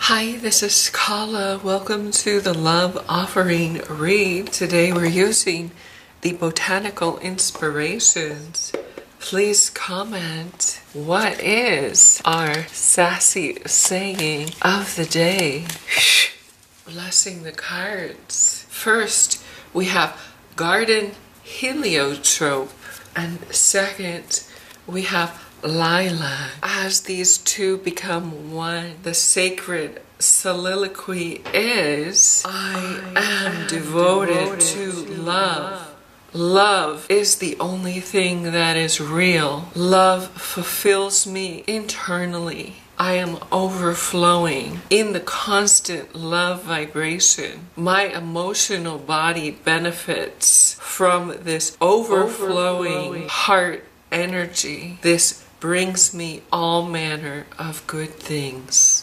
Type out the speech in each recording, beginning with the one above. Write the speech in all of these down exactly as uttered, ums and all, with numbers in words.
Hi, this is Kala. Welcome to the Love Offering Read. Today we're using the Botanical Inspirations. Please comment, what is our sassy saying of the day? Blessing the cards. First, we have Garden Heliotrope. And second, we have Lilac. As these two become one, the sacred soliloquy is, I, I am, am devoted, devoted to, to love. love. Love is the only thing that is real. Love fulfills me internally. I am overflowing in the constant love vibration. My emotional body benefits from this overflowing, overflowing heart energy. This brings me all manner of good things.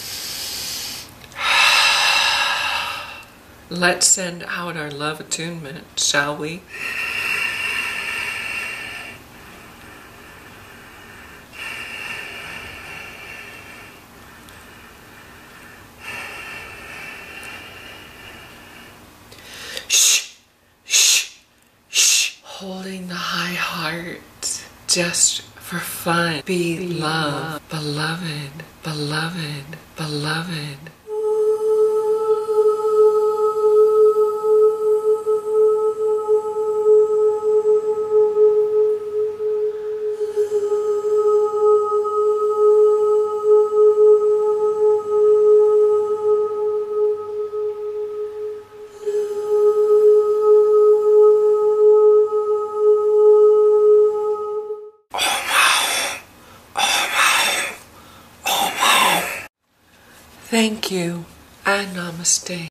Let's send out our love attunement, shall we? Shh, shh, shh. Holding the high heart, just for fun. Be, Be love, love, beloved, beloved, beloved. Thank you and namaste.